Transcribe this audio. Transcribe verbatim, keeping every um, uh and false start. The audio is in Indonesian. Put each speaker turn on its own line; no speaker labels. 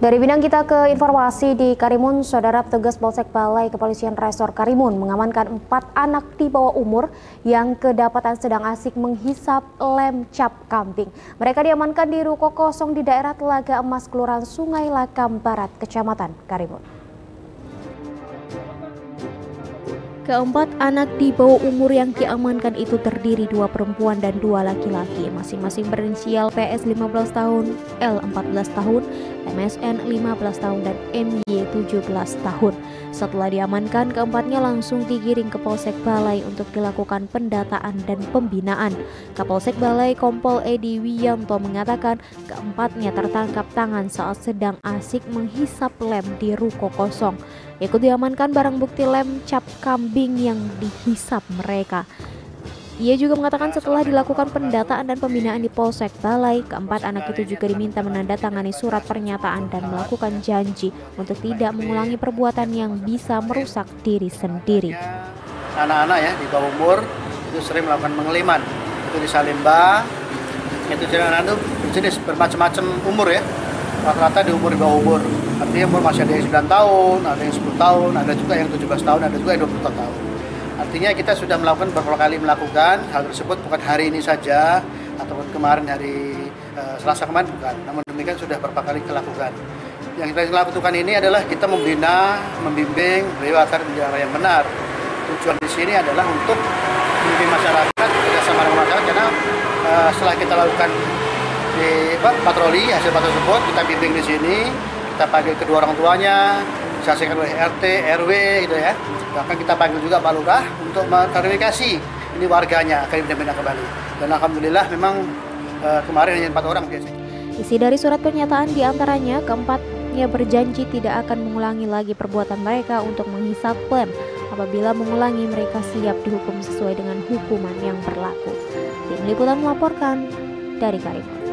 Dari Bidang kita ke informasi di Karimun, Saudara. Petugas Polsek Balai Kepolisian Resor Karimun mengamankan empat anak di bawah umur yang kedapatan sedang asik menghisap lem cap kambing. Mereka diamankan di ruko kosong di daerah Telaga Emas, Kelurahan Sungai Lakam Barat, Kecamatan Karimun. Keempat anak di bawah umur yang diamankan itu terdiri dua perempuan dan dua laki-laki, masing-masing berinisial P S lima belas tahun, L empat belas tahun, M S N lima belas tahun, dan M Y tujuh belas tahun. Setelah diamankan, keempatnya langsung digiring ke Polsek Balai untuk dilakukan pendataan dan pembinaan. Kapolsek Balai Kompol Edi Wiyanto mengatakan keempatnya tertangkap tangan saat sedang asik menghisap lem di ruko kosong. Ikut diamankan barang bukti lem cap kambing yang dihisap mereka. Ia juga mengatakan setelah dilakukan pendataan dan pembinaan di Polsek Balai, keempat anak itu juga diminta menandatangani surat pernyataan dan melakukan janji untuk tidak mengulangi perbuatan yang bisa merusak diri sendiri.
Anak-anak ya di bawah umur itu sering melakukan pengeliman, itu di Salemba, itu anak-anak itu jenis bermacam-macam umur ya, rata-rata di umur di bawah umur. Artinya umur masih ada yang sembilan tahun, ada yang sepuluh tahun, ada juga yang tujuh belas tahun, ada juga yang dua puluh tahun. Artinya kita sudah melakukan beberapa kali melakukan hal tersebut, bukan hari ini saja ataupun kemarin hari uh, Selasa kemarin bukan. Namun demikian sudah beberapa kali kita lakukan. Yang kita lakukan ini adalah kita membina, membimbing beliau agar menjadi arah yang benar. Tujuan di sini adalah untuk membimbing masyarakat, bekerjasama dengan masyarakat, karena uh, setelah kita lakukan di apa, patroli hasil patroli tersebut, kita bimbing di sini, kita panggil kedua orang tuanya, disaksikan oleh R T, R W gitu ya. Bahkan kita panggil juga Pak Lurah untuk mengklarifikasi ini warganya akan dibina kembali. Dan alhamdulillah memang e, kemarin hanya empat orang biasanya.
Isi dari surat pernyataan diantaranya keempatnya berjanji tidak akan mengulangi lagi perbuatan mereka untuk menghisap lem. Apabila mengulangi, mereka siap dihukum sesuai dengan hukuman yang berlaku. Tim Liputan melaporkan dari Karimun.